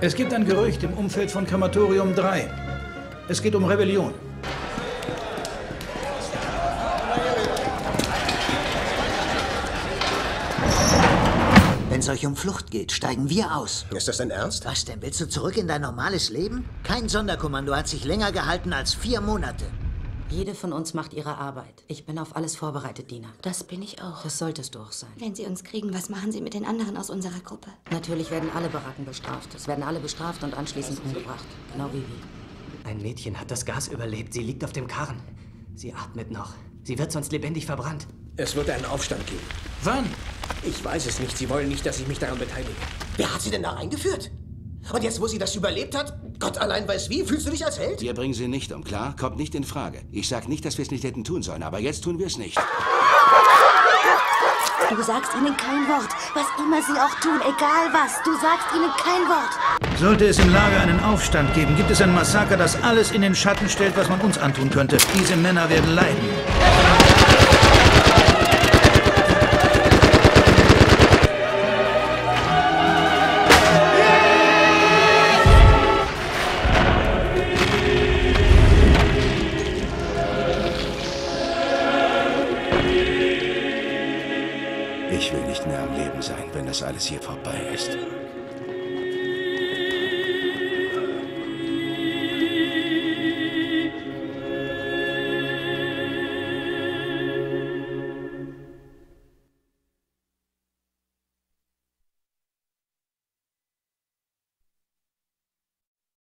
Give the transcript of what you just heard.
Es gibt ein Gerücht im Umfeld von Krematorium 3. Es geht um Rebellion. Wenn es euch um Flucht geht, steigen wir aus. Ist das dein Ernst? Was denn? Willst du zurück in dein normales Leben? Kein Sonderkommando hat sich länger gehalten als 4 Monate. Jede von uns macht ihre Arbeit. Ich bin auf alles vorbereitet, Dina. Das bin ich auch. Das solltest du auch sein. Wenn sie uns kriegen, was machen sie mit den anderen aus unserer Gruppe? Natürlich werden alle Baracken bestraft. Es werden alle bestraft und anschließend umgebracht. Genau wie wir. Ein Mädchen hat das Gas überlebt. Sie liegt auf dem Karren. Sie atmet noch. Sie wird sonst lebendig verbrannt. Es wird einen Aufstand geben. Wann? Ich weiß es nicht. Sie wollen nicht, dass ich mich daran beteilige. Wer hat sie denn da reingeführt? Und jetzt, wo sie das überlebt hat, Gott allein weiß wie, fühlst du dich als Held? Wir bringen sie nicht um, klar? Kommt nicht in Frage. Ich sag nicht, dass wir es nicht hätten tun sollen, aber jetzt tun wir es nicht. Du sagst ihnen kein Wort. Was immer sie auch tun, egal was. Du sagst ihnen kein Wort. Sollte es im Lager einen Aufstand geben, gibt es ein Massaker, das alles in den Schatten stellt, was man uns antun könnte. Diese Männer werden leiden. Ich will nicht mehr am Leben sein, wenn das alles hier vorbei ist.